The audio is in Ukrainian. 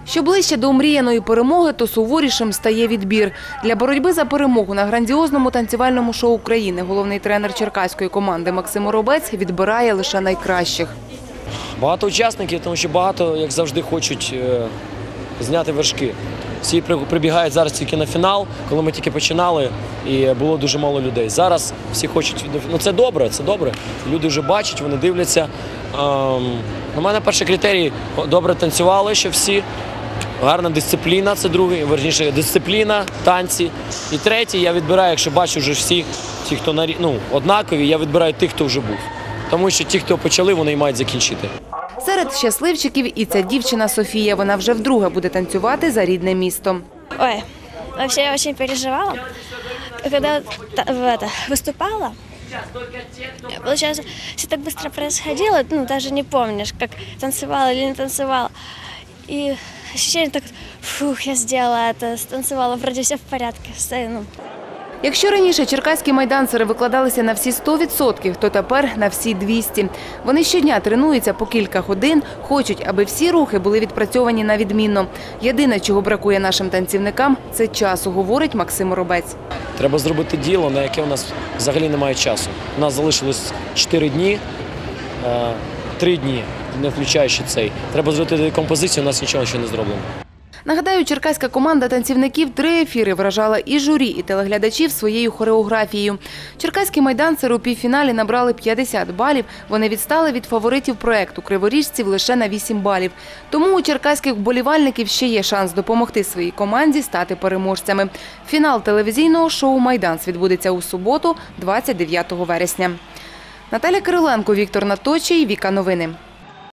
Що ближче до омріяної перемоги, то суворішим стає відбір. Для боротьби за перемогу на грандіозному танцювальному шоу країни головний тренер черкаської команди Максим Моробець відбирає лише найкращих. Багато учасників, тому що багато, як завжди, хочуть зняти вершки. Всі прибігають зараз тільки на фінал, коли ми тільки починали і було дуже мало людей. Зараз всі хочуть, ну це добре, це добре. Люди вже бачать, вони дивляться. У мене перший критерій – добре танцювали, що всі. Гарна дисципліна – це другий, верніше дисципліна, танці. І третій, я відбираю, якщо бачу вже всі, ті, хто однакові, я відбираю тих, хто вже був. Тому що ті, хто почали, вони і мають закінчити. Серед щасливчиків і ця дівчина Софія. Вона вже вдруге буде танцювати за рідне місто. Ой, вообще я очень переживала, когда выступала. Получается, все так быстро происходило, даже не помнишь, как танцевала или не танцевала. И ощущение так, фух, я сделала это, станцевала, вроде все в порядке. Якщо раніше черкаські майданцери викладалися на всі 100%, то тепер на всі 200%. Вони щодня тренуються по кілька годин, хочуть, аби всі рухи були відпрацьовані на відмінно. Єдине, чого бракує нашим танцівникам – це часу, говорить Максим Моробець. Треба зробити діло, на яке у нас взагалі немає часу. У нас залишилось 4 дні, 3 дні, не включаючи цей. Треба зробити композицію, у нас нічого ще не зроблено. Нагадаю, черкаська команда танцівників 3 ефіри вражала і журі, і телеглядачів своєю хореографією. Черкаські майданцери у півфіналі набрали 50 балів. Вони відстали від фаворитів проєкту криворіжців лише на 8 балів. Тому у черкаських вболівальників ще є шанс допомогти своїй команді стати переможцями. Фінал телевізійного шоу «Майданс» відбудеться у суботу, 29 вересня. Наталя Кириленко, Віктор Наточій, Віка Новини.